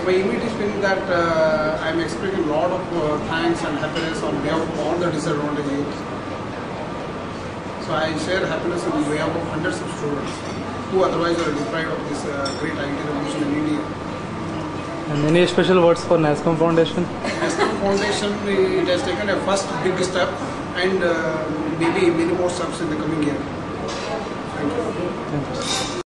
My immediate feeling that I am expressing a lot of thanks and happiness on behalf of all the disadvantaged youth. So I share happiness on behalf of hundreds of students who otherwise are deprived of this great IT revolution in India. And any special words for NASSCOM Foundation? NASSCOM Foundation, it has taken a first big step and maybe many more steps in the coming year. Thank you. Thank you.